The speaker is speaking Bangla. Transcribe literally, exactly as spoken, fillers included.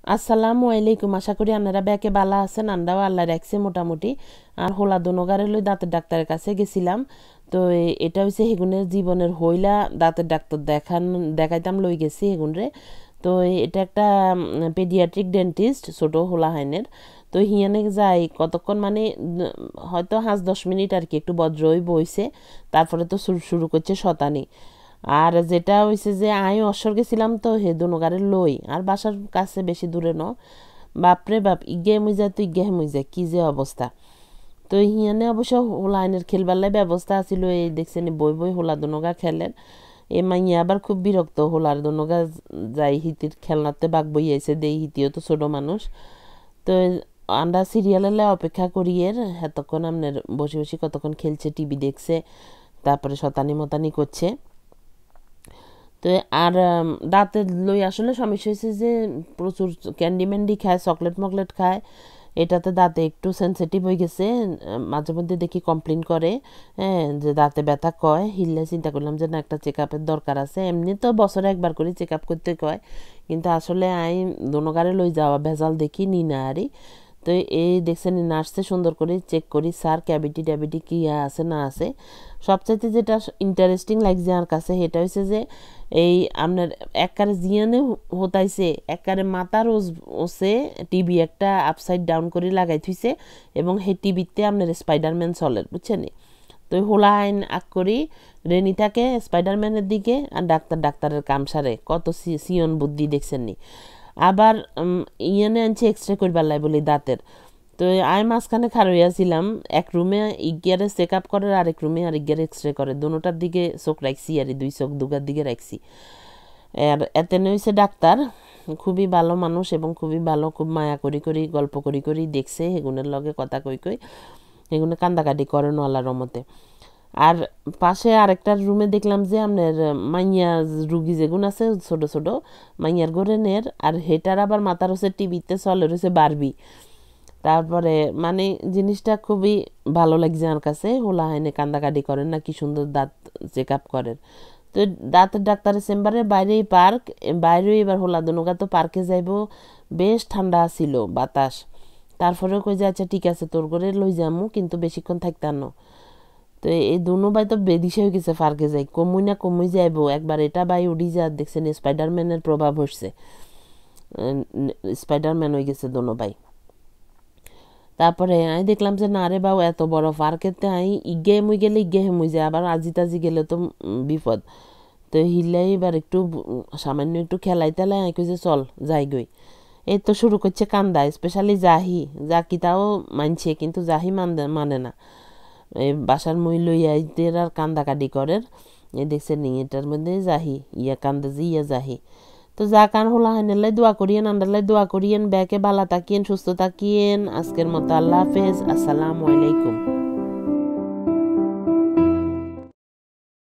আসসালামু আলাইকুম। আশা করি আপনারা ব্যাকে বালা আছেন। আমরাও আল্লাহ রাখছে মোটামুটি। আর হোলা দোনোগারে লই দাঁতের ডাক্তারের কাছে গেছিলাম। তো এটা হচ্ছে হেগুনের জীবনের হইলা দাঁতের ডাক্তার দেখান দেখাইতাম লই গেছি হেগুনরে। তো এটা একটা পেডিয়াট্রিক ডেন্টিস্ট ছোট হোলা হাইনের। তো হিয়ানে যাই কতক্ষণ মানে হয়তো পাঁচ দশ মিনিট আর কি একটু বজ্রই বইছে, তারপরে তো শুরু শুরু করছে শতানি। আর যেটা হয়েছে যে আই অসর গেছিলাম তো হে দোনোগারে লই আর বাসার কাছে বেশি দূরে ন, বাপরে বাপ ইগে মুই যায় তো ইগে মুই যায় কি যে অবস্থা। তো হিয়ানে অবশ্য হোলা আইনের খেলবার ব্যবস্থা আছিল, এই দেখছেন বই বই হোলা দোনোগা খেলেন। এ মাইয়া আবার খুব বিরক্ত হোলার দোনোগা যাই হিতির খেলনাতে বাঘ বইয়াছে দেই হিতিও তো ছোট মানুষ। তো আমরা সিরিয়ালে অপেক্ষা করি এর এতক্ষণ আপনার বসে বসে কতক্ষণ খেলছে টিভি দেখছে, তারপরে শতানি মতানি করছে। তো আর দাঁতের লই আসলে সমস্যা হয়েছে যে প্রচুর ক্যান্ডি ম্যান্ডি খায়, চকলেট মকলেট খায়, এটাতে দাঁতে একটু সেন্সিটিভ হয়ে গেছে। মাঝে মধ্যে দেখি কমপ্লেন করে, হ্যাঁ, যে দাঁতে ব্যথা কয়। হিললে চিন্তা করলাম যে না একটা চেক আপের দরকার আছে। এমনি তো বছরে একবার করে চেক আপ করতে কয়, কিন্তু আসলে আই দোনোগারে লই যাওয়া ভেজাল দেখি নি না আরই। তো এই দেখছেন নার্সে সুন্দর করে চেক করি স্যার ক্যাভিটি ট্যাভিটি কি আছে না আছে। সবচাইতে যেটা ইন্টারেস্টিং লাগছে আমার কাছে সেটা হচ্ছে যে এই আপনার একবারে জিয়ানে হতাইছে, একবারে মাথার ওসে টিভি একটা আপসাইড ডাউন করে লাগাই থুইছে এবং সেই টিভিতে আপনার স্পাইডারম্যান চলে, বুঝছেন। তো হোলা আইন আগ করি রেনি থাকে স্পাইডারম্যানের দিকে আর ডাক্তার ডাক্তারের কাম সারে, কত সিয়ন বুদ্ধি দেখছেন নি। আবার ইয়ানে আনছে এক্স রে করবার লাই বলি দাঁতের। তো আমি মাঝখানে খারইয়াছিলাম, এক রুমে ইগিয়ারে চেক আপ করে আর এক রুমে আর ইগিয়ারে এক্স রে করে, দুটার দিকে চোখ রাখছি আর দুই চোখ দুগার দিকে রাখছি। আর এতে হয়েছে ডাক্তার খুবই ভালো মানুষ এবং খুবই ভালো, খুব মায়া করি করি গল্প করি করি দেখছে হেগুনের লগে কথা কই কই হেগুনে কান্দাকাটি করেন আল্লাহর রহমতে। আর পাশে আরেকটা রুমে দেখলাম যে আপনার মাইয়া রুগী যেগুন আছে ছোট ছোট মাইয়ার গোরেনের, আর হেটার আবার মাথার হচ্ছে টিভিতে চলে রয়েছে বারবি। তারপরে মানে জিনিসটা খুবই ভালো লাগছে আমার কাছে। হোলা হাইনে কান্দাকাটি করেন না, কি সুন্দর দাঁত চেক আপ করেন। তো দাঁতের ডাক্তারের চেম্বারের বাইরেই পার্ক, বাইরেও এবার হোলা দোনোগা তো পার্কে যাইব, বেশ ঠান্ডা ছিল বাতাস। তারপরেও কই যে আচ্ছা ঠিক আছে তোর করে লই যামু, কিন্তু বেশিক্ষণ থাকতাম না। তো এই দুনো ভাই তো বেদিশে হয়ে গেছে পার্কে যাই, কমুই না কমুই যাইব একবার এটা বাই উড়ি যা দেখছেন স্পাইডারম্যানের প্রভাব হচ্ছে, স্পাইডারম্যান হয়ে গেছে দোনো ভাই। তারপরে আমি দেখলাম যে না রে বাবু এত বড় পার্কেতে আমি ইগে মুই গেলে ইগে হেমুই যায়, আবার আজি তাজি গেলে তো বিপদ। তো হিলাই এবার একটু সামান্য একটু খেলাই তেলাই আমি কইছে চল যাই গই। এই তো শুরু করছে কান্দা, স্পেশালি জাহি জাকি তাও মানছে, কিন্তু জাহি মানে মানে না। এই বাসার মই লইয়াইদের আর কান্দাকাটি করেন, এই দেখছেন নি এটার মধ্যে জাহি ইয়া কান্দা যে ইয়া জাহি। তো যা কান হোলা হাইনাল্লাই দোয়া করিয়েন, আন্ডাল্লাই দোয়া করিয়েন, ব্যাকে বালা তাকিয়েন, সুস্থ তাকিয়েন। আজকের মতো আল্লাহ হাফেজ, আসসালামু আলাইকুম।